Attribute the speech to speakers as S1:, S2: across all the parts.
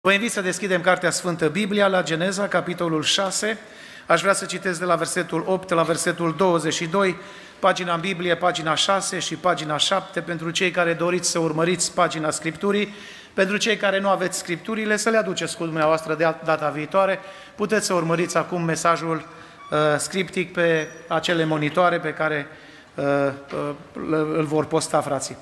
S1: Vă invit să deschidem Cartea Sfântă Biblia la Geneza, capitolul 6. Aș vrea să citesc de la versetul 8 la versetul 22, pagina în Biblie, pagina 6 și pagina 7, pentru cei care doriți să urmăriți pagina Scripturii. Pentru cei care nu aveți Scripturile, să le aduceți cu dumneavoastră de data viitoare. Puteți să urmăriți acum mesajul scriptic pe acele monitoare pe care îl vor posta frații.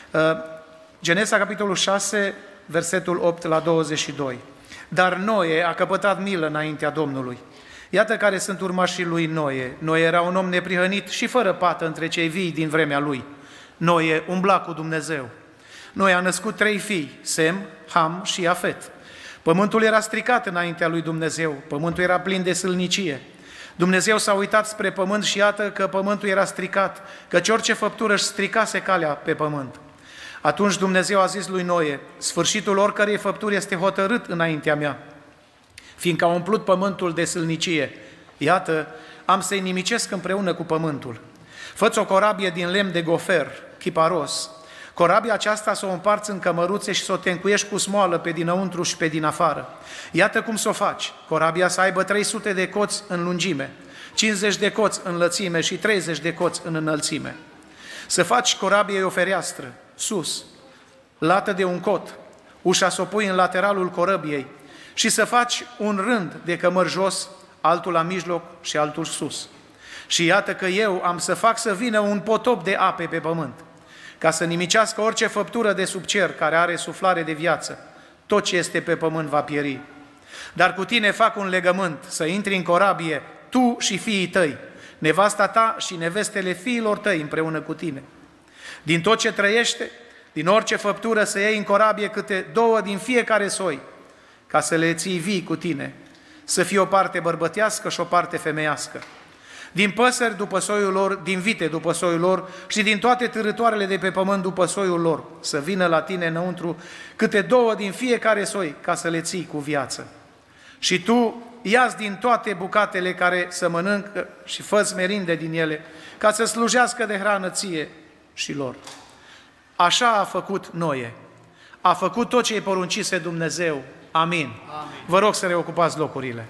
S1: Geneza, capitolul 6, versetul 8 la 22. Dar Noe a căpătat milă înaintea Domnului. Iată care sunt urmașii lui Noe. Noe era un om neprihănit și fără pată între cei vii din vremea lui. Noe umbla cu Dumnezeu. Noe a născut 3 fii, Sem, Ham și Iafet. Pământul era stricat înaintea lui Dumnezeu, pământul era plin de sâlnicie. Dumnezeu s-a uitat spre pământ și iată că pământul era stricat, căci orice făptură își stricase calea pe pământ. Atunci Dumnezeu a zis lui Noe, sfârșitul oricărei făpturi este hotărât înaintea mea, fiindcă a umplut pământul de sâlnicie. Iată, am să-i nimicesc împreună cu pământul. Fă-ți o corabie din lemn de gofer, chiparos. Corabia aceasta să o împarți în cămăruțe și să o tencuiești cu smoală pe dinăuntru și pe din afară. Iată cum să o faci. Corabia să aibă 300 de coți în lungime, 50 de coți în lățime și 30 de coți în înălțime. Să faci corabiei o fereastră, sus, lată de un cot, ușa să o pui în lateralul corăbiei și să faci un rând de cămări jos, altul la mijloc și altul sus. Și iată că eu am să fac să vină un potop de ape pe pământ, ca să nimicească orice făptură de sub cer care are suflare de viață. Tot ce este pe pământ va pieri. Dar cu tine fac un legământ, să intri în corabie, tu și fiii tăi, nevasta ta și nevestele fiilor tăi împreună cu tine. Din tot ce trăiește, din orice făptură să iei în corabie câte 2 din fiecare soi, ca să le ții vii cu tine, să fie o parte bărbătească și o parte femeiască. Din păsări după soiul lor, din vite după soiul lor și din toate târătoarele de pe pământ după soiul lor, să vină la tine înăuntru câte 2 din fiecare soi, ca să le ții cu viață. Și tu ia-ți din toate bucatele care să mănâncă și fă-ți merinde din ele, ca să slujească de hrană ție și lor. Așa a făcut Noe. A făcut tot ce îi poruncise Dumnezeu. Amin. Amin. Vă rog să reocupați locurile.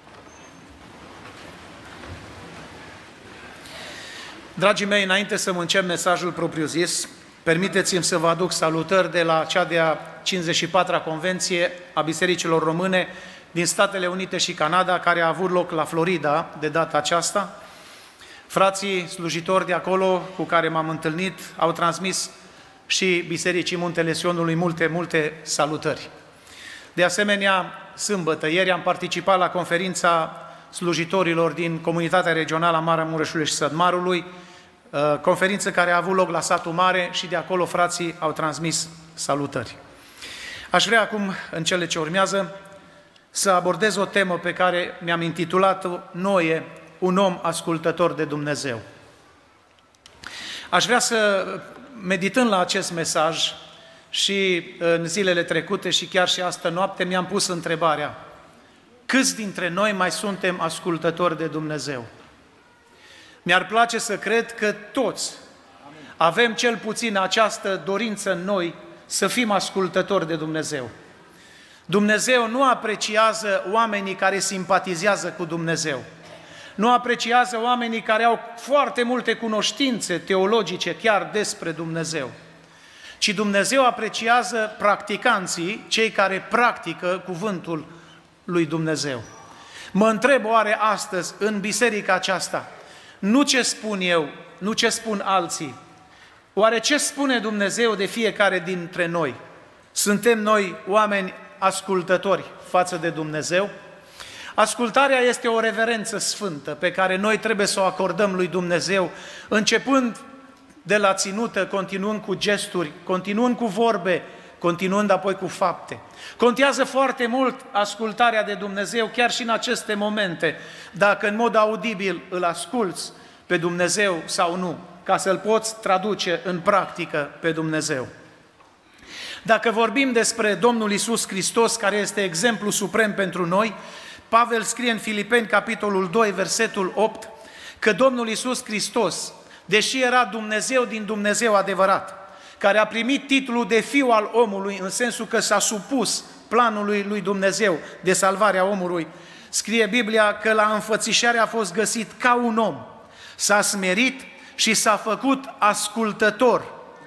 S1: Dragii mei, înainte să încep mesajul propriu-zis, permiteți-mi să vă aduc salutări de la cea de-a 54-a convenție a Bisericilor Române din Statele Unite și Canada, care a avut loc la Florida de data aceasta. Frații slujitori de acolo cu care m-am întâlnit au transmis și Bisericii Muntele Sionului multe salutări. De asemenea, sâmbătă, ieri am participat la conferința slujitorilor din Comunitatea Regională a Maramureșului și Sădmarului, conferință care a avut loc la Satul Mare și de acolo frații au transmis salutări. Aș vrea acum, în cele ce urmează, să abordez o temă pe care mi-am intitulat-o Noe, un om ascultător de Dumnezeu. Aș vrea să, meditând la acest mesaj și în zilele trecute și chiar și astă noapte, mi-am pus întrebarea: câți dintre noi mai suntem ascultători de Dumnezeu? Mi-ar place să cred că toți avem cel puțin această dorință în noi să fim ascultători de Dumnezeu. Dumnezeu nu apreciază oamenii care simpatizează cu Dumnezeu. Nu apreciază oamenii care au foarte multe cunoștințe teologice chiar despre Dumnezeu. Ci Dumnezeu apreciază practicanții, cei care practică cuvântul lui Dumnezeu. Mă întreb oare astăzi, în biserica aceasta, nu ce spun eu, nu ce spun alții, oare ce spune Dumnezeu de fiecare dintre noi? Suntem noi oameni ascultători față de Dumnezeu? Ascultarea este o reverență sfântă pe care noi trebuie să o acordăm lui Dumnezeu, începând de la ținută, continuând cu gesturi, continuând cu vorbe, continuând apoi cu fapte. Contează foarte mult ascultarea de Dumnezeu, chiar și în aceste momente, dacă în mod audibil îl asculți pe Dumnezeu sau nu, ca să-L poți traduce în practică pe Dumnezeu. Dacă vorbim despre Domnul Iisus Hristos, care este exemplu suprem pentru noi, Pavel scrie în Filipeni, capitolul 2, versetul 8, că Domnul Iisus Hristos, deși era Dumnezeu din Dumnezeu adevărat, care a primit titlul de fiu al omului în sensul că s-a supus planului lui Dumnezeu de salvarea omului. Scrie Biblia că la înfățișare a fost găsit ca un om, s-a smerit și s-a făcut ascultător.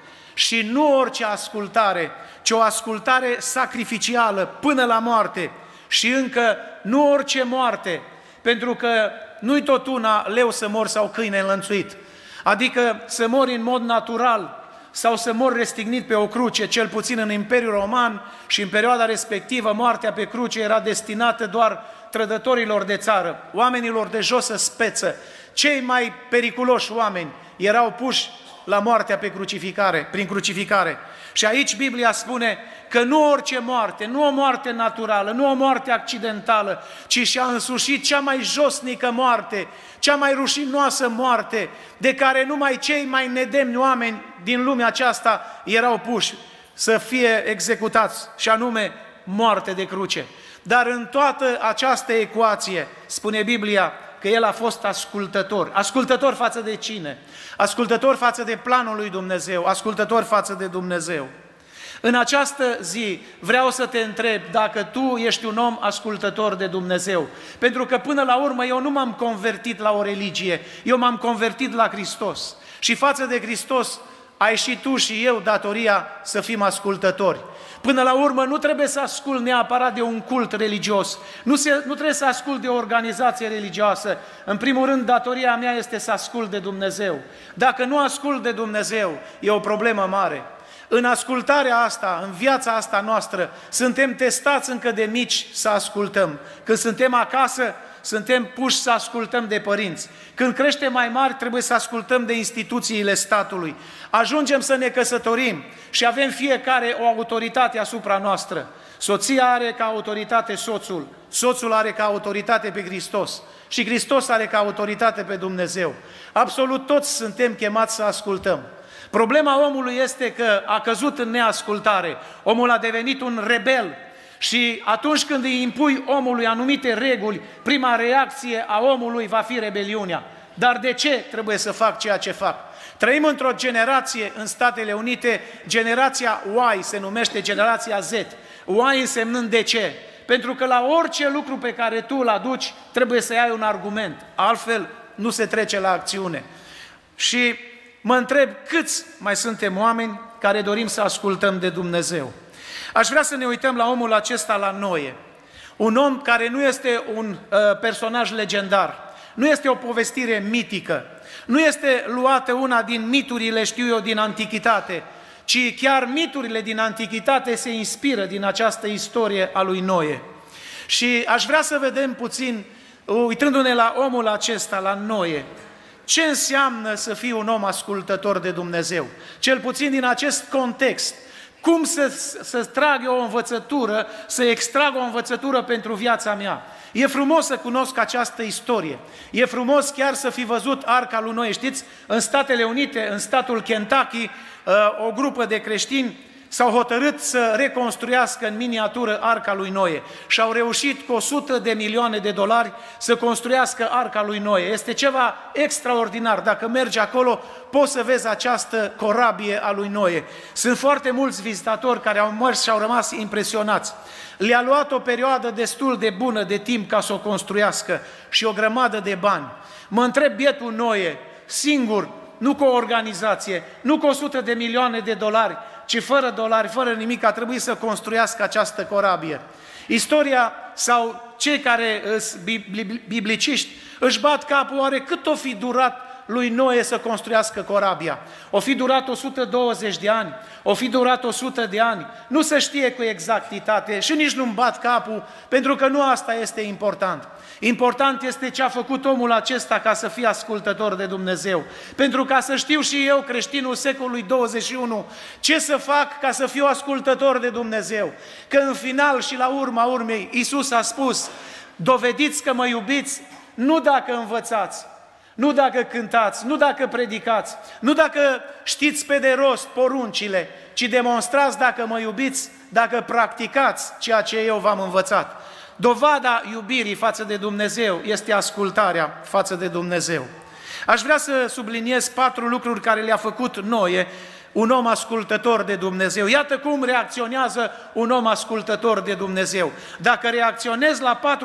S1: Și nu orice ascultare, ci o ascultare sacrificială până la moarte. Și încă nu orice moarte, pentru că nu-i tot una leu să mori sau câine înlănțuit. Adică să mori în mod natural sau să mori restignit pe o cruce, cel puțin în Imperiul Roman și în perioada respectivă, moartea pe cruce era destinată doar trădătorilor de țară, oamenilor de josă speță. Cei mai periculoși oameni erau puși la moartea pe crucificare, prin crucificare. Și aici Biblia spune că nu orice moarte, nu o moarte naturală, nu o moarte accidentală, ci și-a însușit cea mai josnică moarte, cea mai rușinoasă moarte, de care numai cei mai nedemni oameni din lumea aceasta erau puși să fie executați, și anume moarte de cruce. Dar în toată această ecuație, spune Biblia, că el a fost ascultător. Ascultător față de cine? Ascultător față de planul lui Dumnezeu, ascultător față de Dumnezeu. În această zi vreau să te întreb dacă tu ești un om ascultător de Dumnezeu. Pentru că până la urmă eu nu m-am convertit la o religie, eu m-am convertit la Hristos. Și față de Hristos ai și tu și eu datoria să fim ascultători. Până la urmă nu trebuie să ascult neapărat de un cult religios, nu trebuie să ascult de o organizație religioasă. În primul rând, datoria mea este să ascult de Dumnezeu. Dacă nu ascult de Dumnezeu, e o problemă mare. În ascultarea asta, în viața asta noastră, suntem testați încă de mici să ascultăm. Când suntem acasă, suntem puși să ascultăm de părinți. Când creștem mai mari, trebuie să ascultăm de instituțiile statului. Ajungem să ne căsătorim și avem fiecare o autoritate asupra noastră. Soția are ca autoritate soțul, soțul are ca autoritate pe Hristos și Hristos are ca autoritate pe Dumnezeu. Absolut toți suntem chemați să ascultăm. Problema omului este că a căzut în neascultare. Omul a devenit un rebel. Și atunci când îi impui omului anumite reguli, prima reacție a omului va fi rebeliunea. Dar de ce trebuie să fac ceea ce fac? Trăim într-o generație în Statele Unite, generația Y se numește generația Z. Y însemnând de ce? Pentru că la orice lucru pe care tu îl aduci trebuie să ai un argument, altfel nu se trece la acțiune. Și mă întreb câți mai suntem oameni care dorim să ascultăm de Dumnezeu. Aș vrea să ne uităm la omul acesta, la Noe. Un om care nu este un personaj legendar, nu este o povestire mitică, nu este luată una din miturile, știu eu, din antichitate, ci chiar miturile din antichitate se inspiră din această istorie a lui Noe. Și aș vrea să vedem puțin, uitându-ne la omul acesta, la Noe, ce înseamnă să fii un om ascultător de Dumnezeu, cel puțin din acest context. Cum să trag eu o învățătură, să extrag o învățătură pentru viața mea? E frumos să cunosc această istorie. E frumos chiar să fi văzut Arca lui Noe. Știți, în Statele Unite, în statul Kentucky, o grupă de creștini s-au hotărât să reconstruiască în miniatură Arca lui Noe și au reușit cu $100 de milioane să construiască Arca lui Noe. Este ceva extraordinar. Dacă mergi acolo, poți să vezi această corabie a lui Noe. Sunt foarte mulți vizitatori care au mers și au rămas impresionați. Le-a luat o perioadă destul de bună de timp ca să o construiască și o grămadă de bani. Mă întreb bietul Noe, singur, nu cu o organizație, nu cu $100 de milioane, ci fără dolari, fără nimic, a trebuit să construiască această corabie. Istoria sau cei care sunt bibliciști își bat capul, oare cât o fi durat lui Noe să construiască corabia? O fi durat 120 de ani? O fi durat 100 de ani? Nu se știe cu exactitate și nici nu-mi bat capul, pentru că nu asta este important. Important este ce a făcut omul acesta ca să fie ascultător de Dumnezeu. Pentru ca să știu și eu, creștinul secolului 21, ce să fac ca să fiu ascultător de Dumnezeu. Că în final și la urma urmei, Iisus a spus, dovediți că mă iubiți, nu dacă învățați, nu dacă cântați, nu dacă predicați, nu dacă știți pe de rost poruncile, ci demonstrați dacă mă iubiți, dacă practicați ceea ce eu v-am învățat. Dovada iubirii față de Dumnezeu este ascultarea față de Dumnezeu. Aș vrea să subliniez 4 lucruri care le-a făcut Noe un om ascultător de Dumnezeu. Iată cum reacționează un om ascultător de Dumnezeu. Dacă reacționezi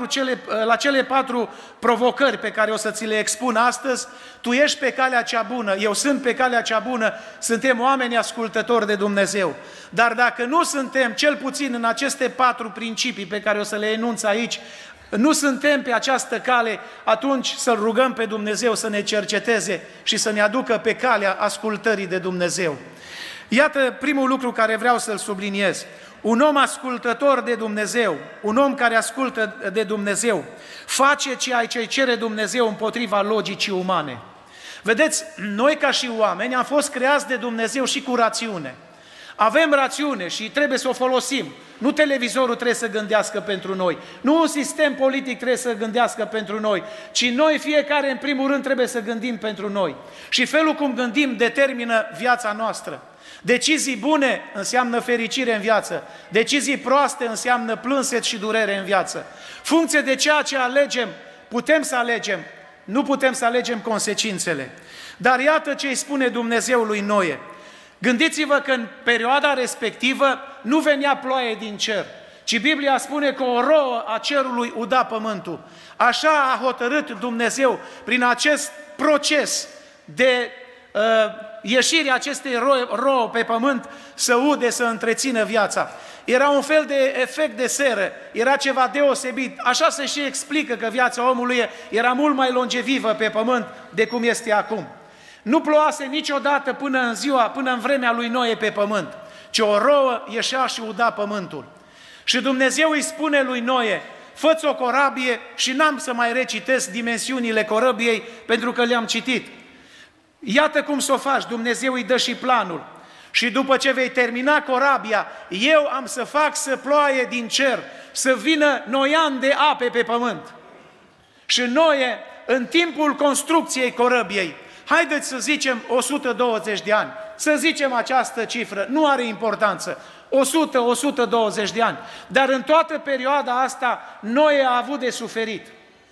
S1: la cele 4 provocări pe care o să ți le expun astăzi, tu ești pe calea cea bună, eu sunt pe calea cea bună, suntem oameni ascultători de Dumnezeu. Dar dacă nu suntem, cel puțin în aceste 4 principii pe care o să le enunț aici, nu suntem pe această cale, atunci să-L rugăm pe Dumnezeu să ne cerceteze și să ne aducă pe calea ascultării de Dumnezeu. Iată primul lucru care vreau să-l subliniez. Un om ascultător de Dumnezeu, un om care ascultă de Dumnezeu, face ceea ce cere Dumnezeu împotriva logicii umane. Vedeți, noi ca și oameni am fost creați de Dumnezeu și cu rațiune. Avem rațiune și trebuie să o folosim. Nu televizorul trebuie să gândească pentru noi, nu un sistem politic trebuie să gândească pentru noi, ci noi fiecare în primul rând trebuie să gândim pentru noi. Și felul cum gândim determină viața noastră. Decizii bune înseamnă fericire în viață, decizii proaste înseamnă plânset și durere în viață. Funcție de ceea ce alegem, putem să alegem, nu putem să alegem consecințele. Dar iată ce îi spune Dumnezeu lui Noe. Gândiți-vă că în perioada respectivă nu venea ploaie din cer, ci Biblia spune că o rouă a cerului uda pământul. Așa a hotărât Dumnezeu prin acest proces de ieșirea acestei rouă pe pământ să ude, să întrețină viața. Era un fel de efect de seră, era ceva deosebit. Așa se și explică că viața omului era mult mai longevivă pe pământ de cum este acum. Nu ploase niciodată până în vremea lui Noe pe pământ, ci o rouă ieșea și uda pământul. Și Dumnezeu îi spune lui Noe, fă-ți o corabie, și n-am să mai recitesc dimensiunile corabiei pentru că le-am citit. Iată cum să o faci, Dumnezeu îi dă și planul. Și după ce vei termina corabia, eu am să fac să ploaie din cer, să vină noian de ape pe pământ. Și Noe, în timpul construcției corabiei, haideți să zicem 120 de ani, să zicem această cifră, nu are importanță, 100-120 de ani, dar în toată perioada asta Noe a avut de suferit.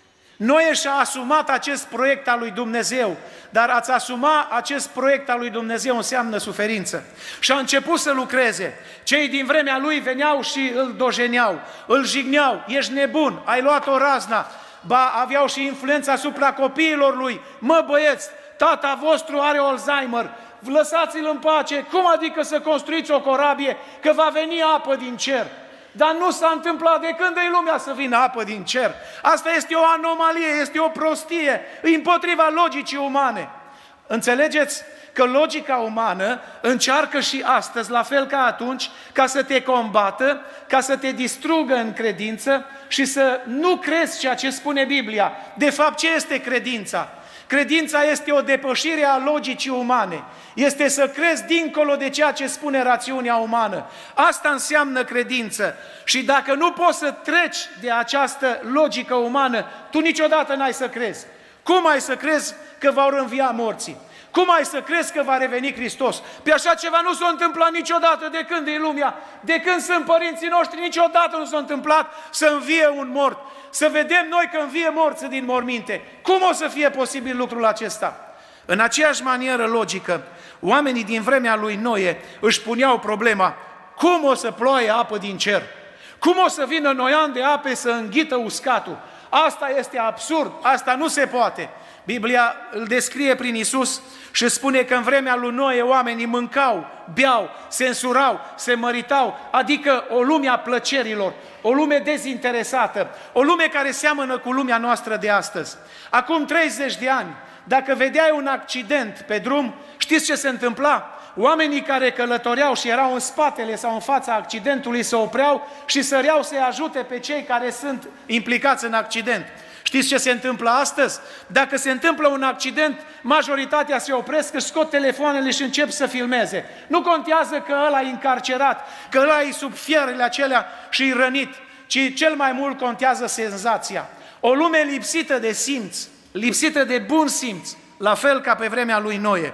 S1: Noe și-a asumat acest proiect al lui Dumnezeu, dar a-ți asuma acest proiect al lui Dumnezeu înseamnă suferință. Și a început să lucreze. Cei din vremea lui veneau și îl dojeneau, îl jigneau, ești nebun, ai luat-o razna, ba aveau și influența asupra copiilor lui, mă băieți, tata vostru are Alzheimer, lăsați-l în pace, cum adică să construiți o corabie, că va veni apă din cer? Dar nu s-a întâmplat, de când e lumea să vină apă din cer? Asta este o anomalie, este o prostie, împotriva logicii umane. Înțelegeți că logica umană încearcă și astăzi, la fel ca atunci, ca să te combată, ca să te distrugă în credință și să nu crezi ceea ce spune Biblia. De fapt, ce este credința? Credința este o depășire a logicii umane. Este să crezi dincolo de ceea ce spune rațiunea umană. Asta înseamnă credință. Și dacă nu poți să treci de această logică umană, tu niciodată n-ai să crezi. Cum ai să crezi că vor învia morții? Cum ai să crezi că va reveni Hristos? Pe așa ceva nu s-a întâmplat niciodată de când e lumea, de când sunt părinții noștri, niciodată nu s-a întâmplat să învie un mort. Să vedem noi că învie morți din morminte. Cum o să fie posibil lucrul acesta? În aceeași manieră logică, oamenii din vremea lui Noe își puneau problema, cum o să ploaie apă din cer? Cum o să vină noian de ape să înghită uscatul? Asta este absurd, asta nu se poate. Biblia îl descrie prin Iisus și spune că în vremea lui Noe oamenii mâncau, beau, se însurau, se măritau, adică o lume a plăcerilor, o lume dezinteresată, o lume care seamănă cu lumea noastră de astăzi. Acum 30 de ani, dacă vedeai un accident pe drum, știți ce se întâmpla? Oamenii care călătoreau și erau în spatele sau în fața accidentului se opreau și săreau să-i ajute pe cei care sunt implicați în accident. Știți ce se întâmplă astăzi? Dacă se întâmplă un accident, majoritatea se opresc, își scot telefoanele și încep să filmeze. Nu contează că ăla e încarcerat, că ăla e sub fierele acelea și e rănit, ci cel mai mult contează senzația. O lume lipsită de simț, lipsită de bun simț, la fel ca pe vremea lui Noe.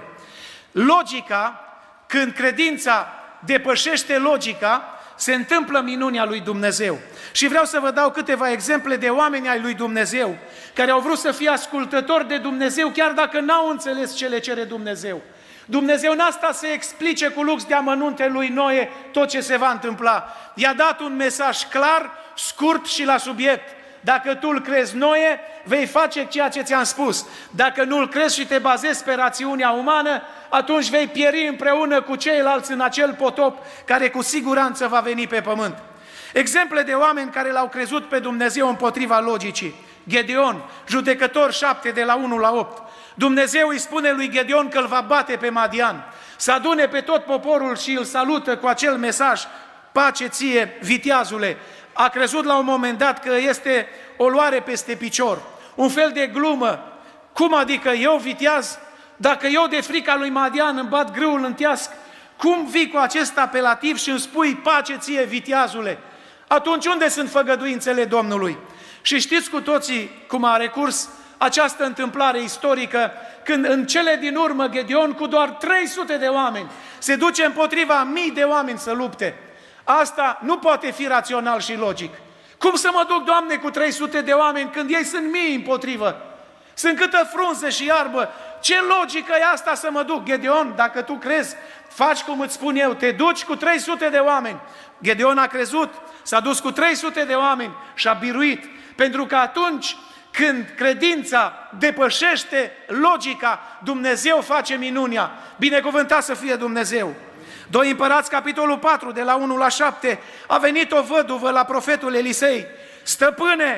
S1: Logica, când credința depășește logica, se întâmplă minunea lui Dumnezeu. Și vreau să vă dau câteva exemple de oameni ai lui Dumnezeu, care au vrut să fie ascultători de Dumnezeu, chiar dacă n-au înțeles ce le cere Dumnezeu. Dumnezeu n-a stat să explice cu lux de amănunte lui Noe tot ce se va întâmpla. I-a dat un mesaj clar, scurt și la subiect. Dacă tu îl crezi, Noe, vei face ceea ce ți-am spus. Dacă nu îl crezi și te bazezi pe rațiunea umană, atunci vei pieri împreună cu ceilalți în acel potop care cu siguranță va veni pe pământ. Exemple de oameni care l-au crezut pe Dumnezeu împotriva logicii. Gedeon, Judecători 7, de la 1 la 8. Dumnezeu îi spune lui Gedeon că îl va bate pe Madian. Să adune pe tot poporul și îl salută cu acel mesaj: pace ție, viteazule. A crezut la un moment dat că este o luare peste picior, un fel de glumă. Cum adică eu, viteaz, dacă eu de frica lui Madian îmi bat grâul în teasc, cum vii cu acest apelativ și îmi spui pace ție, viteazule? Atunci unde sunt făgăduințele Domnului? Și știți cu toții cum a recurs această întâmplare istorică, când în cele din urmă Gedeon cu doar 300 de oameni se duce împotriva mii de oameni să lupte. Asta nu poate fi rațional și logic. Cum să mă duc, Doamne, cu 300 de oameni când ei sunt mii împotrivă? Sunt câtă frunză și iarbă. Ce logică e asta să mă duc? Gedeon, dacă tu crezi, faci cum îți spun eu, te duci cu 300 de oameni. Gedeon a crezut, s-a dus cu 300 de oameni și a biruit. Pentru că atunci când credința depășește logica, Dumnezeu face minunia. Binecuvântat să fie Dumnezeu! 2 Împărați, capitolul 4, de la 1 la 7, a venit o văduvă la profetul Elisei: stăpâne,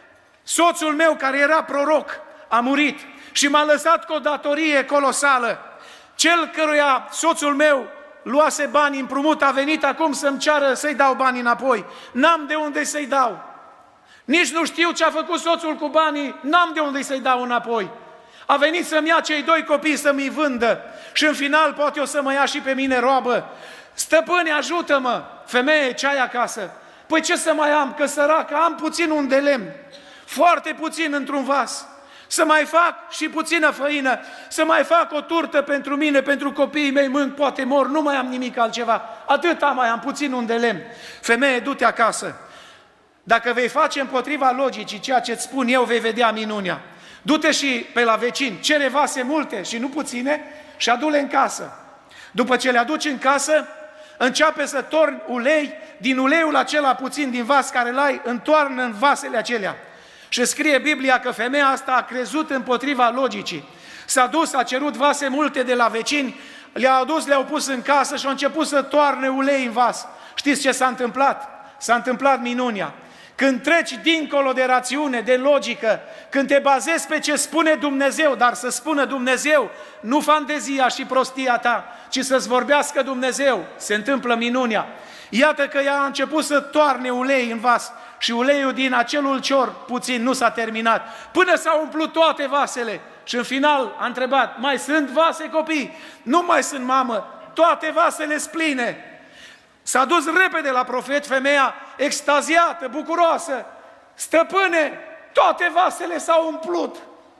S1: soțul meu care era proroc a murit și m-a lăsat cu o datorie colosală. Cel căruia soțul meu luase bani împrumut a venit acum să-mi ceară să-i dau bani înapoi. N-am de unde să-i dau. Nici nu știu ce a făcut soțul cu banii, n-am de unde să-i dau înapoi. A venit să-mi ia cei 2 copii să-mi vândă și în final poate o să mă ia și pe mine roabă. Stăpâne, ajută-mă! Femeie, ce ai acasă? Păi ce să mai am, că săracă, am puțin un de lemn, foarte puțin într-un vas. Să mai fac și puțină făină, să mai fac o turtă pentru mine, pentru copiii mei, mânc, poate mor, nu mai am nimic altceva. Atâta mai am, puțin un de lemn. Femeie, du-te acasă. Dacă vei face împotriva logicii ceea ce-ți spun eu, vei vedea minunia. Du-te și pe la vecin, cere vase multe și nu puține și adu-le în casă. După ce le aduci în casă, începe să torni ulei, din uleiul acela puțin din vas care l-ai, întoarnă în vasele acelea. Și scrie Biblia că femeia asta a crezut împotriva logicii. S-a dus, a cerut vase multe de la vecini, le-a adus, le-au pus în casă și au început să toarne ulei în vas. Știți ce s-a întâmplat? S-a întâmplat minunia. Când treci dincolo de rațiune, de logică, când te bazezi pe ce spune Dumnezeu, dar să spună Dumnezeu, nu fantezia și prostia ta, ci să-ți vorbească Dumnezeu, se întâmplă minunia. Iată că ea a început să toarne ulei în vas și uleiul din acel ulcior puțin nu s-a terminat, până s-au umplut toate vasele. Și în final a întrebat: mai sunt vase, copii? Nu mai sunt, mamă, toate vasele sunt pline. S-a dus repede la profet, femeia extaziată, bucuroasă: stăpâne, toate vasele s-au umplut.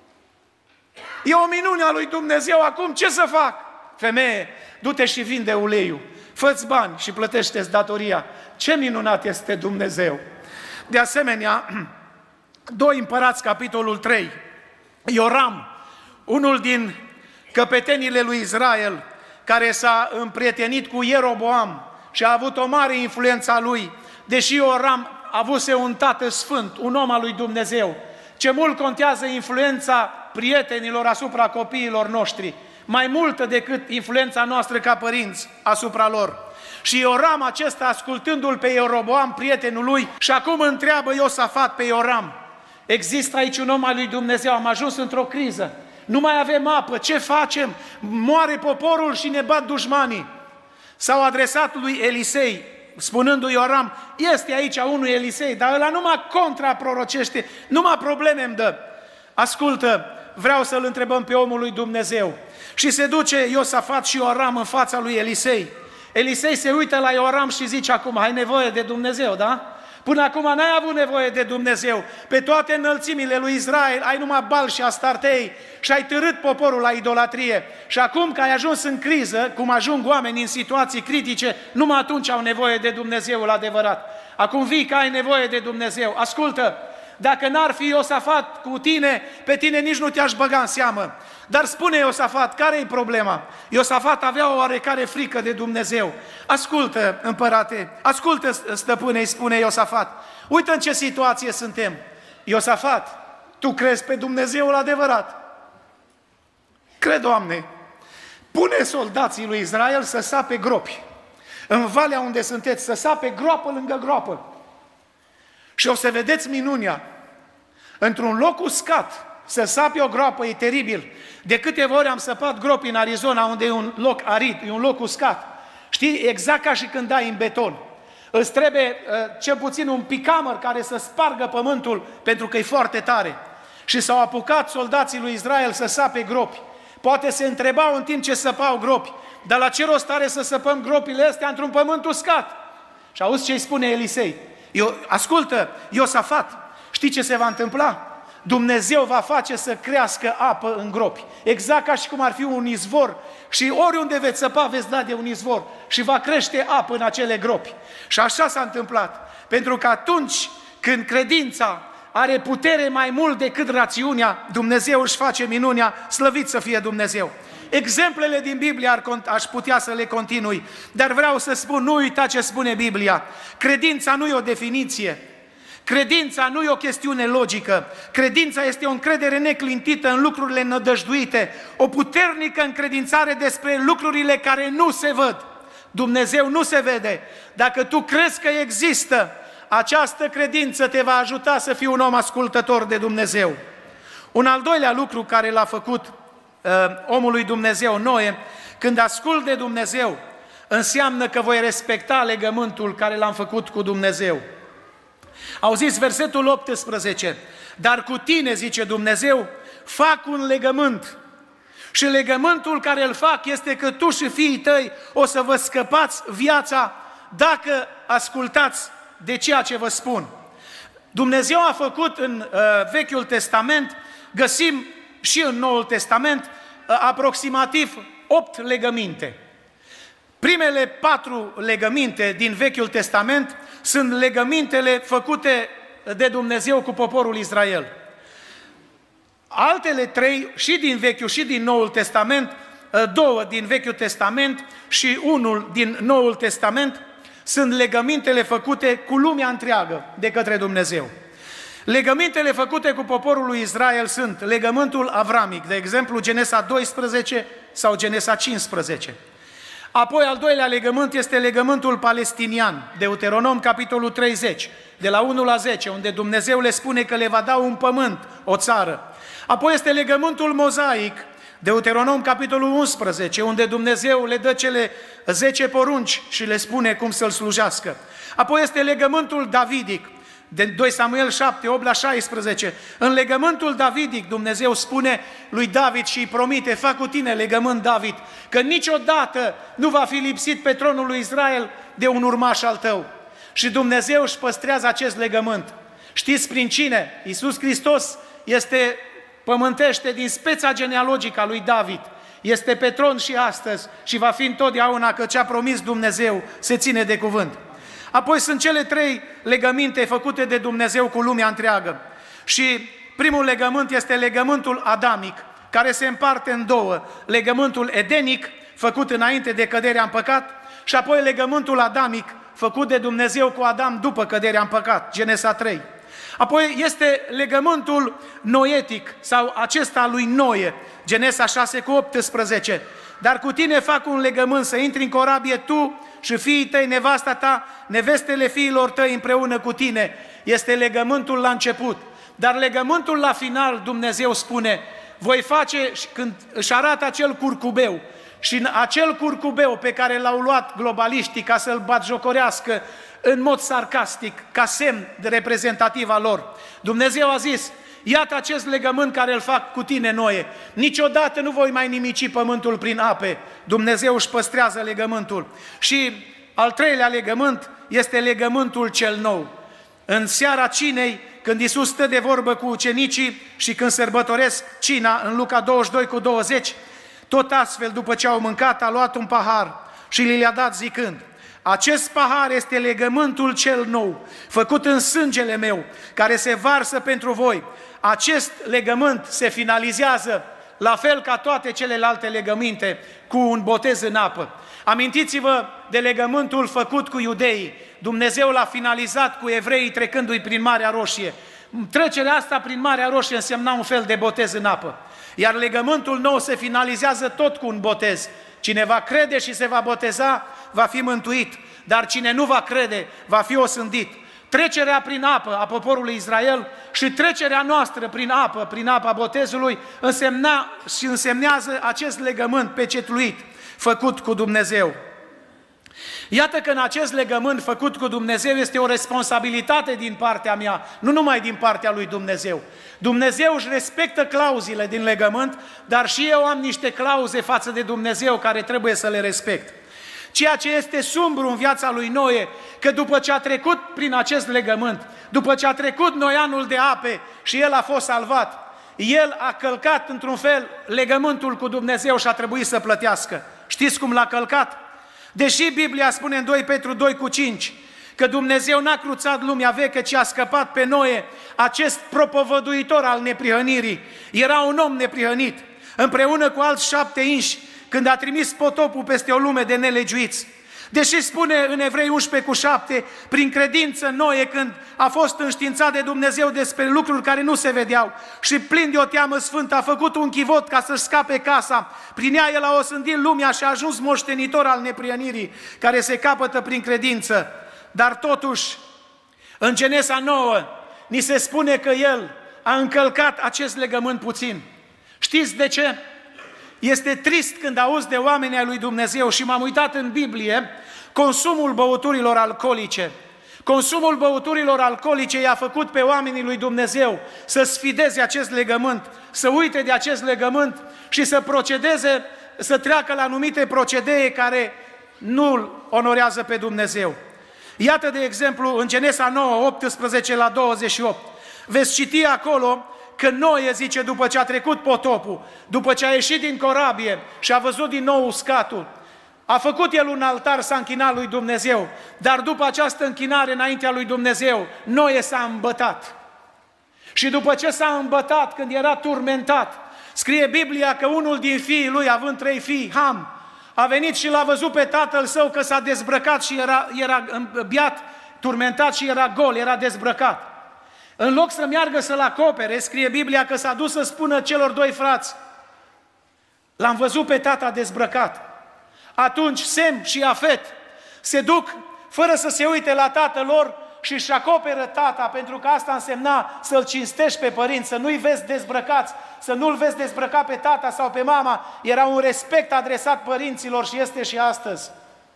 S1: E o minune a lui Dumnezeu, acum ce să fac? Femeie, du-te și vinde uleiul, fă-ți bani și plătește-ți datoria. Ce minunat este Dumnezeu! De asemenea, 2 Împărați, capitolul 3, Ioram, unul din căpetenile lui Israel, care s-a împrietenit cu Ieroboam și a avut o mare influență a lui, deși Ioram avuse un tată sfânt, un om al lui Dumnezeu. Ce mult contează influența prietenilor asupra copiilor noștri, mai multă decât influența noastră ca părinți asupra lor. Și Ioram acesta, ascultându-l pe Ieroboam, prietenul lui, și acum întreabă Iosafat pe Ioram: există aici un om al lui Dumnezeu, am ajuns într-o criză, nu mai avem apă, ce facem? Moare poporul și ne bat dușmanii. S-au adresat lui Elisei, spunându-i Ioram: este aici unul Elisei, dar ăla numai contraprorocește, numai probleme îmi dă. Ascultă, vreau să-l întrebăm pe omul lui Dumnezeu. Și se duce Iosafat și Ioram în fața lui Elisei. Elisei se uită la Ioram și zice: acum ai nevoie de Dumnezeu, da? Până acum n-ai avut nevoie de Dumnezeu. Pe toate înălțimile lui Israel ai numai Bal și Astartei și ai târât poporul la idolatrie. Și acum că ai ajuns în criză, cum ajung oamenii în situații critice, numai atunci au nevoie de Dumnezeul adevărat. Acum vii că ai nevoie de Dumnezeu. Ascultă, dacă n-ar fi Iosafat cu tine, pe tine nici nu te-aș băga în seamă. Dar spune Iosafat, care-i problema? Iosafat avea o oarecare frică de Dumnezeu. Ascultă, împărate, ascultă, stăpâne, îi spune Iosafat. Uită în ce situație suntem. Iosafat, tu crezi pe Dumnezeul adevărat? Cred, Doamne. Pune soldații lui Israel să sape gropi. În valea unde sunteți, să sape groapă lângă groapă. Și o să vedeți minunea. Într-un loc uscat, să sape o groapă, e teribil. De câteva ori am săpat gropi în Arizona, unde e un loc arid, e un loc uscat. Știi, exact ca și când dai în beton. Îți trebuie cel puțin un picamăr care să spargă pământul, pentru că e foarte tare. Și s-au apucat soldații lui Israel să sape gropi. Poate se întrebau în timp ce săpau gropi, dar la ce rost are să săpăm gropile astea într-un pământ uscat? Și auzi ce îi spune Elisei? Ascultă, Iosafat, știi ce se va întâmpla? Dumnezeu va face să crească apă în gropi, exact ca și cum ar fi un izvor, și oriunde veți săpa veți da de un izvor și va crește apă în acele gropi. Și așa s-a întâmplat, pentru că atunci când credința are putere mai mult decât rațiunea, Dumnezeu își face minunea, slăvit să fie Dumnezeu. Exemplele din Biblie aș putea să le continui, dar vreau să spun, nu uita ce spune Biblia. Credința nu e o definiție, credința nu e o chestiune logică, credința este o încredere neclintită în lucrurile nădăjduite, o puternică încredințare despre lucrurile care nu se văd. Dumnezeu nu se vede. Dacă tu crezi că există, această credință te va ajuta să fii un om ascultător de Dumnezeu. Un al doilea lucru care l-a făcut omul lui Dumnezeu, Noe, când ascult de Dumnezeu, înseamnă că voi respecta legământul care l-am făcut cu Dumnezeu. Auziți versetul 18, dar cu tine, zice Dumnezeu, fac un legământ. Și legământul care îl fac este că tu și fiii tăi o să vă scăpați viața dacă ascultați de ceea ce vă spun. Dumnezeu a făcut în Vechiul Testament, găsim și în Noul Testament, aproximativ 8 legăminte. Primele 4 legăminte din Vechiul Testament sunt legămintele făcute de Dumnezeu cu poporul Israel. Altele 3, și din Vechiul și din Noul Testament, 2 din Vechiul Testament și 1 din Noul Testament, sunt legămintele făcute cu lumea întreagă de către Dumnezeu. Legămintele făcute cu poporul lui Israel sunt legământul avramic, de exemplu Genesa 12 sau Genesa 15. Apoi al doilea legământ este legământul palestinian, Deuteronom capitolul 30, de la 1 la 10, unde Dumnezeu le spune că le va da un pământ, o țară. Apoi este legământul mozaic, Deuteronom capitolul 11, unde Dumnezeu le dă cele 10 porunci și le spune cum să-L slujească. Apoi este legământul davidic, de 2 Samuel 7, 8 la 16. În legământul davidic Dumnezeu spune lui David și îi promite, fac cu tine legământ, David, că niciodată nu va fi lipsit pe tronul lui Israel de un urmaș al tău. Și Dumnezeu își păstrează acest legământ. Știți prin cine? Iisus Hristos este pământește din speța genealogică a lui David. Este pe tron și astăzi și va fi întotdeauna, că ce a promis Dumnezeu se ține de cuvânt. Apoi sunt cele 3 legăminte făcute de Dumnezeu cu lumea întreagă. Și primul legământ este legământul adamic, care se împarte în 2. Legământul edenic, făcut înainte de căderea în păcat, și apoi legământul adamic, făcut de Dumnezeu cu Adam după căderea în păcat, Genesa 3. Apoi este legământul noetic, sau acesta lui Noe, Genesa 6 cu 18. Dar cu tine fac un legământ să intri în corabie tu și fiii tăi, nevasta ta, nevestele fiilor tăi împreună cu tine. Este legământul la început. Dar legământul la final, Dumnezeu spune, voi face, când își arată acel curcubeu, și în acel curcubeu pe care l-au luat globaliștii ca să-l batjocorească în mod sarcastic, ca semn de reprezentativ al lor, Dumnezeu a zis, iată acest legământ care îl fac cu tine, Noe. Niciodată nu voi mai nimici pământul prin ape. Dumnezeu își păstrează legământul. Și al 3-lea legământ este legământul cel nou. În seara cinei, când Iisus stă de vorbă cu ucenicii și când sărbătoresc cina în Luca 22 cu 20, tot astfel, după ce au mâncat, a luat un pahar și li le-a dat zicând, acest pahar este legământul cel nou, făcut în sângele meu, care se varsă pentru voi. Acest legământ se finalizează, la fel ca toate celelalte legăminte, cu un botez în apă. Amintiți-vă de legământul făcut cu iudeii. Dumnezeu l-a finalizat cu evreii trecându-i prin Marea Roșie. Trecerea asta prin Marea Roșie însemna un fel de botez în apă. Iar legământul nou se finalizează tot cu un botez. Cine va crede și se va boteza, va fi mântuit. Dar cine nu va crede, va fi osândit. Trecerea prin apă a poporului Israel și trecerea noastră prin apa botezului însemnează acest legământ pecetluit, făcut cu Dumnezeu. Iată că în acest legământ făcut cu Dumnezeu este o responsabilitate din partea mea, nu numai din partea lui Dumnezeu. Dumnezeu își respectă clauzile din legământ, dar și eu am niște clauze față de Dumnezeu care trebuie să le respect. Ceea ce este sumbru în viața lui Noe, că după ce a trecut prin acest legământ, după ce a trecut Noianul de ape și el a fost salvat, el a călcat într-un fel legământul cu Dumnezeu și a trebuit să plătească. Știți cum l-a călcat? Deși Biblia spune în 2 Petru 2,5 că Dumnezeu n-a cruțat lumea veche, ci a scăpat pe Noe, acest propovăduitor al neprihănirii. Era un om neprihănit, împreună cu alți 7 inși, când a trimis potopul peste o lume de nelegiuiți. Deși spune în Evrei 11,7, prin credință Noe, când a fost înștiințat de Dumnezeu despre lucruri care nu se vedeau și plin de o teamă sfântă, a făcut un chivot ca să-și scape casa. Prin ea el a osândit lumea și a ajuns moștenitor al neprihănirii, care se capătă prin credință. Dar totuși, în Genesa 9, ni se spune că el a încălcat acest legământ puțin. Știți de ce? Este trist când auzi de oamenii ai lui Dumnezeu și m-am uitat în Biblie, consumul băuturilor alcoolice. Consumul băuturilor alcoolice i-a făcut pe oamenii lui Dumnezeu să sfideze acest legământ, să uite de acest legământ și să procedeze, să treacă la anumite procedee care nu-L onorează pe Dumnezeu. Iată de exemplu în Genesa 9, 18 la 28. Veți citi acolo că Noe, zice, după ce a trecut potopul, după ce a ieșit din corabie și a văzut din nou uscatul, a făcut el un altar, s-a închinat lui Dumnezeu, dar după această închinare înaintea lui Dumnezeu, Noe s-a îmbătat. Și după ce s-a îmbătat, când era turmentat, scrie Biblia că unul din fiii lui, având 3 fii, Ham, a venit și l-a văzut pe tatăl său că s-a dezbrăcat și era biat, turmentat și era gol, era dezbrăcat. În loc să meargă să-l acopere, scrie Biblia că s-a dus să spună celor 2 frați: l-am văzut pe tata dezbrăcat. Atunci Sem și Afet se duc fără să se uite la tatăl lor și își acoperă tata, pentru că asta însemna să-l cinstești pe părinți, să nu-i vezi dezbrăcați, să nu-l vezi dezbrăcat pe tata sau pe mama. Era un respect adresat părinților și este și astăzi.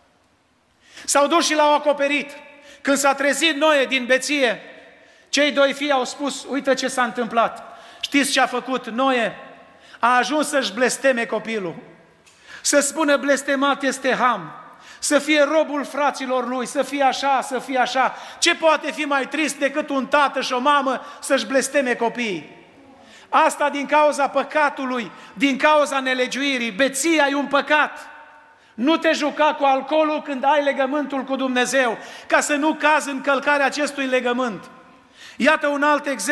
S1: S-au dus și l-au acoperit. Când s-a trezit Noe din beție, cei 2 fii au spus: uite ce s-a întâmplat. Știți ce a făcut Noe? A ajuns să-și blesteme copilul. Să spună: blestemat este Ham, să fie robul fraților lui, să fie așa, să fie așa. Ce poate fi mai trist decât un tată și o mamă să-și blesteme copiii? Asta din cauza păcatului, din cauza nelegiuirii. Beția e un păcat. Nu te juca cu alcoolul când ai legământul cu Dumnezeu, ca să nu cazi în călcarea acestui legământ. Iată un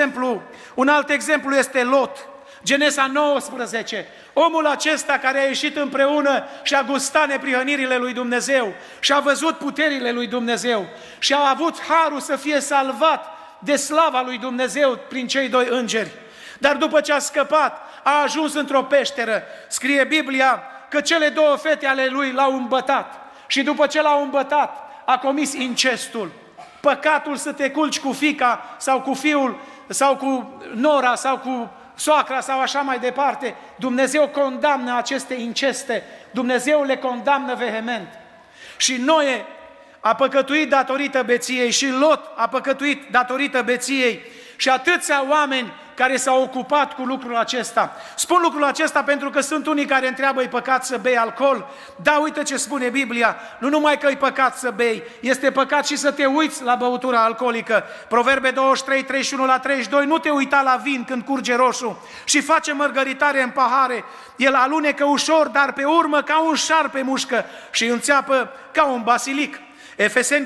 S1: alt exemplu este Lot. Genesa 19, omul acesta care a ieșit împreună și a gustat neprihănirile lui Dumnezeu și a văzut puterile lui Dumnezeu și a avut harul să fie salvat de slava lui Dumnezeu prin cei 2 îngeri. Dar după ce a scăpat, a ajuns într-o peșteră. Scrie Biblia că cele 2 fete ale lui l-au îmbătat și după ce l-au îmbătat, a comis incestul. Păcatul să te culci cu fiica sau cu fiul sau cu nora sau cu soacra sau așa mai departe. Dumnezeu condamnă aceste inceste, Dumnezeu le condamnă vehement. Și Noe a păcătuit datorită beției și Lot a păcătuit datorită beției și atâția oameni care s-au ocupat cu lucrul acesta. Spun lucrul acesta pentru că sunt unii care întreabă: e păcat să bei alcool? Da, uite ce spune Biblia, nu numai că e păcat să bei, este păcat și să te uiți la băutura alcoolică. Proverbe 23, 31 la 32, nu te uita la vin când curge roșu și face mărgăritare în pahare. El alunecă ușor, dar pe urmă ca un șarpe mușcă și înțeapă ca un basilic. Efeseni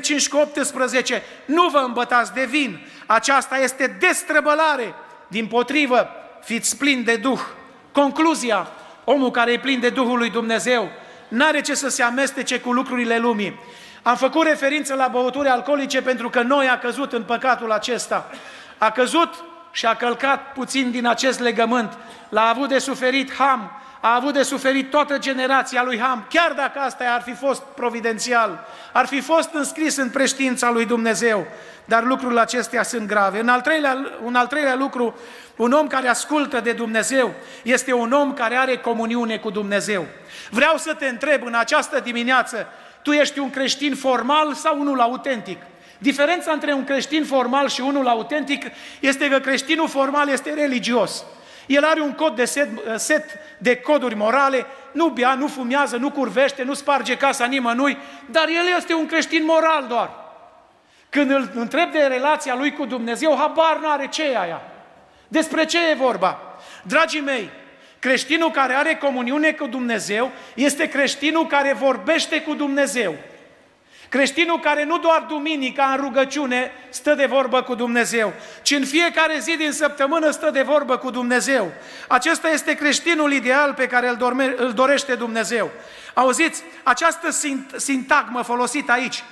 S1: 5:18, nu vă îmbătați de vin, aceasta este destrăbălare, dimpotrivă, fiți plini de Duh. Concluzia, omul care e plin de Duhul lui Dumnezeu n-are ce să se amestece cu lucrurile lumii. Am făcut referință la băuturi alcoolice pentru că Noe a căzut în păcatul acesta. A căzut și a călcat puțin din acest legământ. L-a avut de suferit Ham, a avut de suferit toată generația lui Ham, chiar dacă asta ar fi fost providențial, ar fi fost înscris în preștiința lui Dumnezeu. Dar lucrurile acestea sunt grave. Un al treilea lucru, un om care ascultă de Dumnezeu este un om care are comuniune cu Dumnezeu. Vreau să te întreb în această dimineață, tu ești un creștin formal sau unul autentic? Diferența între un creștin formal și unul autentic este că creștinul formal este religios. El are un cod de set de coduri morale, nu bea, nu fumează, nu curvește, nu sparge casa nimănui, dar el este un creștin moral doar. Când îl întreb de relația lui cu Dumnezeu, habar n-are ce e aia. Despre ce e vorba? Dragii mei, creștinul care are comuniune cu Dumnezeu este creștinul care vorbește cu Dumnezeu. Creștinul care nu doar duminica în rugăciune stă de vorbă cu Dumnezeu, ci în fiecare zi din săptămână stă de vorbă cu Dumnezeu. Acesta este creștinul ideal pe care îl dorește Dumnezeu. Auziți, această sintagmă folosită aici,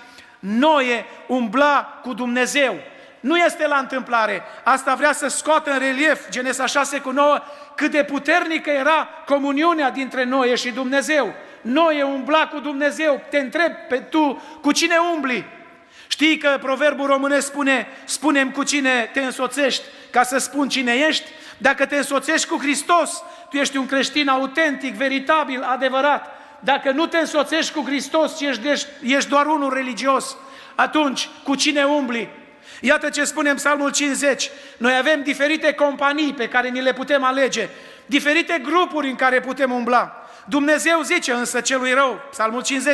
S1: Noe umbla cu Dumnezeu, nu este la întâmplare. Asta vrea să scoată în relief, Genesa 6:9, cât de puternică era comuniunea dintre Noe și Dumnezeu. Noe umbla cu Dumnezeu. Te întreb pe tu, cu cine umbli? Știi că proverbul românesc spune, spune-mi cu cine te însoțești ca să spun cine ești? Dacă te însoțești cu Hristos, tu ești un creștin autentic, veritabil, adevărat. Dacă nu te însoțești cu Hristos, ci ești doar unul religios, atunci cu cine umbli? Iată ce spune în Psalmul 50. Noi avem diferite companii pe care ni le putem alege, diferite grupuri în care putem umbla. Dumnezeu zice însă celui rău, Psalmul 50,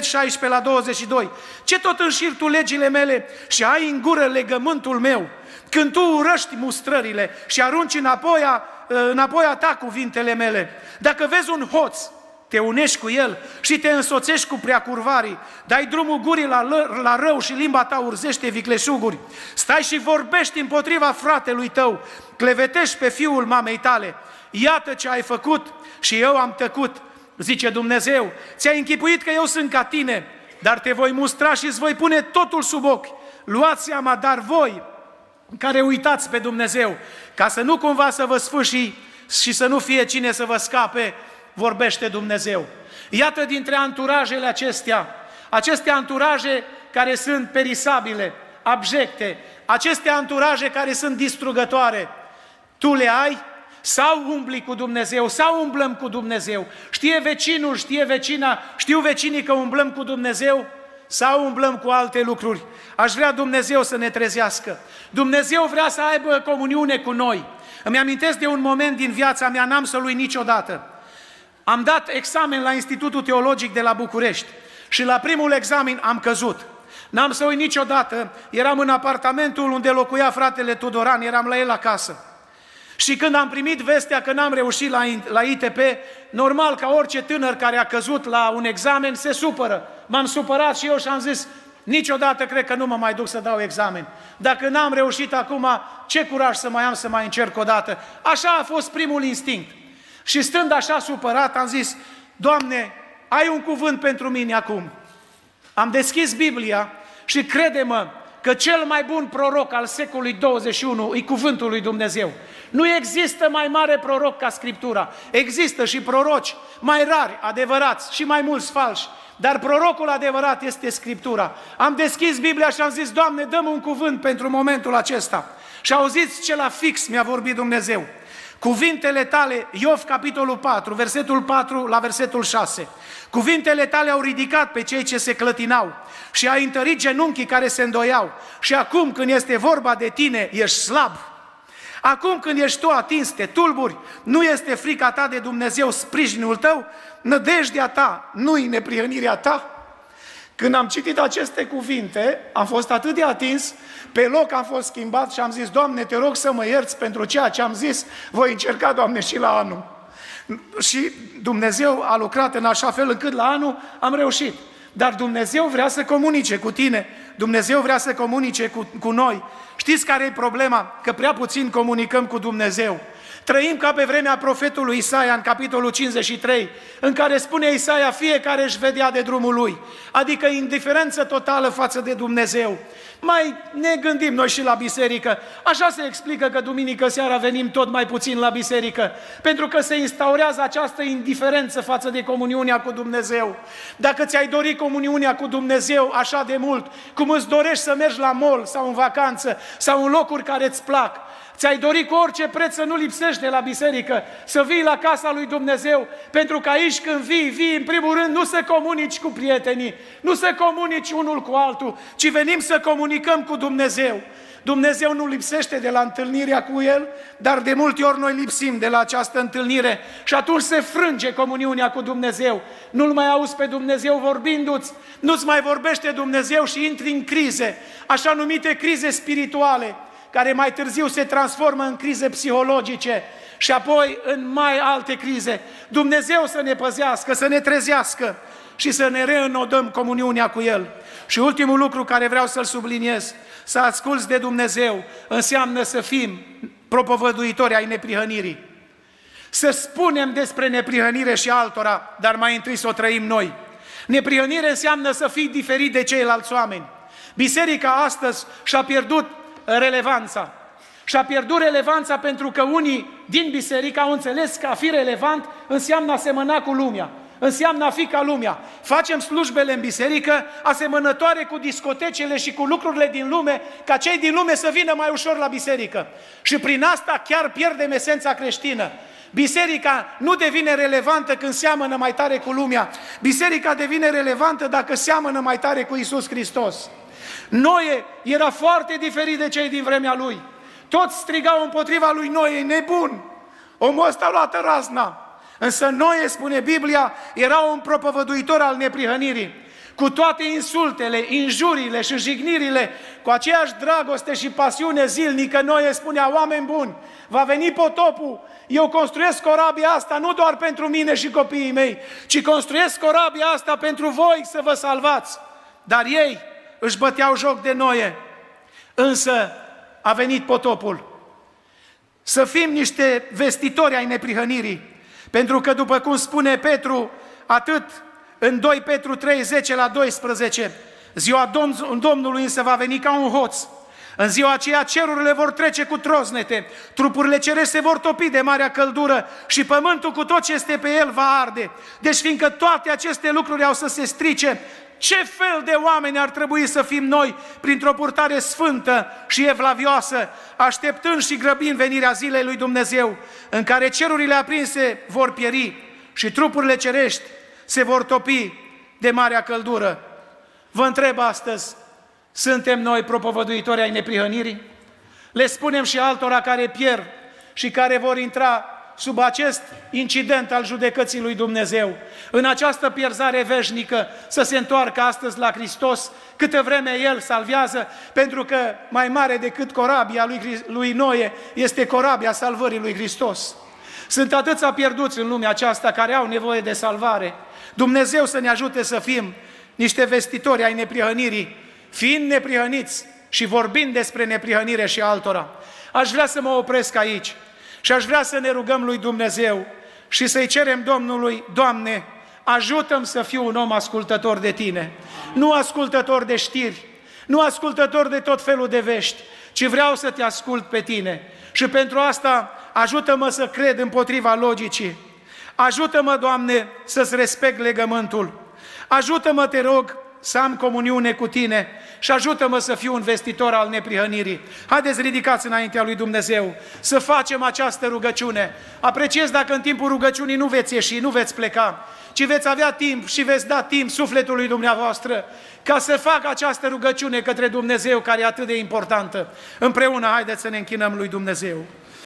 S1: 16-22, ce tot înșiri tu legile mele și ai în gură legământul meu, când tu urăști mustrările și arunci înapoi a ta cuvintele mele. Dacă vezi un hoț, te unești cu el și te însoțești cu preacurvarii, dai drumul gurii la rău și limba ta urzește vicleșuguri, stai și vorbești împotriva fratelui tău, clevetești pe fiul mamei tale. Iată ce ai făcut și eu am tăcut, zice Dumnezeu, ți-ai închipuit că eu sunt ca tine, dar te voi mustra și îți voi pune totul sub ochi. Luați seama, dar voi care uitați pe Dumnezeu, ca să nu cumva să vă sfâșii și să nu fie cine să vă scape, vorbește Dumnezeu. Iată dintre anturajele acestea, aceste anturaje care sunt perisabile, abjecte, aceste anturaje care sunt distrugătoare, tu le ai? Sau umbli cu Dumnezeu, sau umblăm cu Dumnezeu? Știe vecinul, știe vecina, știu vecinii că umblăm cu Dumnezeu, sau umblăm cu alte lucruri? Aș vrea Dumnezeu să ne trezească. Dumnezeu vrea să aibă comuniune cu noi. Îmi amintesc de un moment din viața mea, n-am să-l uit niciodată. Am dat examen la Institutul Teologic de la București și la primul examen am căzut. N-am să uit niciodată, eram în apartamentul unde locuia fratele Tudoran, eram la el acasă. Și când am primit vestea că n-am reușit la ITP, normal ca orice tânăr care a căzut la un examen se supără. M-am supărat și eu și am zis, niciodată cred că nu mă mai duc să dau examen. Dacă n-am reușit acum, ce curaj să mai am să mai încerc o dată? Așa a fost primul instinct. Și stând așa supărat, am zis, Doamne, ai un cuvânt pentru mine acum. Am deschis Biblia și crede-mă că cel mai bun proroc al secolului 21 e cuvântul lui Dumnezeu. Nu există mai mare proroc ca Scriptura. Există și proroci mai rari, adevărați, și mai mulți falși. Dar prorocul adevărat este Scriptura. Am deschis Biblia și am zis, Doamne, dă-mi un cuvânt pentru momentul acesta. Și auziți ce la fix mi-a vorbit Dumnezeu. Cuvintele tale, Iov capitolul 4, versetul 4 la versetul 6. Cuvintele tale au ridicat pe cei ce se clătinau și ai întărit genunchii care se îndoiau. Și acum când este vorba de tine, ești slab. Acum când ești tu atins, te tulburi, nu este frica ta de Dumnezeu sprijinul tău, nădejdea ta, nu-i neprihănirea ta. Când am citit aceste cuvinte, am fost atât de atins, pe loc am fost schimbat și am zis, Doamne, te rog să mă ierți pentru ceea ce am zis, voi încerca, Doamne, și la anul. Și Dumnezeu a lucrat în așa fel încât la anul am reușit. dar Dumnezeu vrea să comunice cu tine, Dumnezeu vrea să comunice cu noi. Știți care e problema? Că prea puțin comunicăm cu Dumnezeu. Trăim ca pe vremea profetului Isaia în capitolul 53, în care spune Isaia, fiecare își vedea de drumul lui, adică indiferență totală față de Dumnezeu. Mai ne gândim noi și la biserică, așa se explică că duminică seara venim tot mai puțin la biserică, pentru că se instaurează această indiferență față de comuniunea cu Dumnezeu. Dacă ți-ai dori comuniunea cu Dumnezeu așa de mult, cum îți dorești să mergi la mall sau în vacanță sau în locuri care îți plac, ți-ai dori cu orice preț să nu lipsești de la biserică, să vii la casa lui Dumnezeu, pentru că aici când vii în primul rând nu să comunici cu prietenii, nu să comunici unul cu altul, ci venim să comunicăm cu Dumnezeu. Dumnezeu nu lipsește de la întâlnirea cu El, dar de multe ori noi lipsim de la această întâlnire și atunci se frânge comuniunea cu Dumnezeu. Nu-L mai auzi pe Dumnezeu vorbindu-ți, nu-ți mai vorbește Dumnezeu și intri în crize, așa numite crize spirituale, care mai târziu se transformă în crize psihologice și apoi în mai alte crize. Dumnezeu să ne păzească, să ne trezească și să ne reînodăm comuniunea cu El. Și ultimul lucru care vreau să-l subliniez, să asculți de Dumnezeu înseamnă să fim propovăduitori ai neprihănirii. Să spunem despre neprihănire și altora, dar mai întâi să o trăim noi. Neprihănire înseamnă să fii diferit de ceilalți oameni. Biserica astăzi și-a pierdut relevanța. Și-a pierdut relevanța pentru că unii din biserică au înțeles că a fi relevant înseamnă a semăna cu lumea, înseamnă a fi ca lumea. Facem slujbele în biserică asemănătoare cu discotecele și cu lucrurile din lume, ca cei din lume să vină mai ușor la biserică. Și prin asta chiar pierdem esența creștină. Biserica nu devine relevantă când seamănă mai tare cu lumea. Biserica devine relevantă dacă seamănă mai tare cu Iisus Hristos. Noe era foarte diferit de cei din vremea lui. Toți strigau împotriva lui Noe, nebun, omul ăsta a luat razna. Însă Noe, spune Biblia, era un propovăduitor al neprihănirii. Cu toate insultele, injuriile și jignirile, cu aceeași dragoste și pasiune zilnică, Noe spunea, oameni buni, va veni potopul, eu construiesc corabia asta nu doar pentru mine și copiii mei, ci construiesc corabia asta pentru voi să vă salvați. Dar ei își băteau joc de Noe, însă a venit potopul. Să fim niște vestitori ai neprihănirii, pentru că după cum spune Petru, atât în 2 Petru 3, 10-12, ziua Domnului însă va veni ca un hoț. În ziua aceea cerurile vor trece cu troznete, trupurile cerești se vor topi de marea căldură și pământul cu tot ce este pe el va arde. Deci fiindcă toate aceste lucruri au să se strice, ce fel de oameni ar trebui să fim noi printr-o purtare sfântă și evlavioasă, așteptând și grăbind venirea zilei lui Dumnezeu, în care cerurile aprinse vor pieri și trupurile cerești se vor topi de marea căldură. Vă întreb astăzi, suntem noi propovăduitori ai neprihănirii? Le spunem și altora care pierd și care vor intra sub acest incident al judecății lui Dumnezeu, în această pierzare veșnică, să se întoarcă astăzi la Hristos, câtă vreme El salvează, pentru că mai mare decât corabia lui Noe este corabia salvării lui Hristos. Sunt atâția pierduți în lumea aceasta care au nevoie de salvare. Dumnezeu să ne ajute să fim niște vestitori ai neprihănirii, fiind neprihăniți și vorbind despre neprihănire și altora. Aș vrea să mă opresc aici și aș vrea să ne rugăm lui Dumnezeu și să-i cerem Domnului, Doamne, ajută-mi să fiu un om ascultător de Tine, nu ascultător de știri, nu ascultător de tot felul de vești, ci vreau să Te ascult pe Tine. Și pentru asta ajută-mă să cred împotriva logicii. Ajută-mă, Doamne, să-ți respect legământul. Ajută-mă, Te rog, să am comuniune cu Tine și ajută-mă să fiu un vestitor al neprihănirii. Haideți, ridicați înaintea lui Dumnezeu să facem această rugăciune. Apreciez dacă în timpul rugăciunii nu veți ieși, nu veți pleca, ci veți avea timp și veți da timp sufletului dumneavoastră ca să facă această rugăciune către Dumnezeu care e atât de importantă. Împreună haideți să ne închinăm lui Dumnezeu.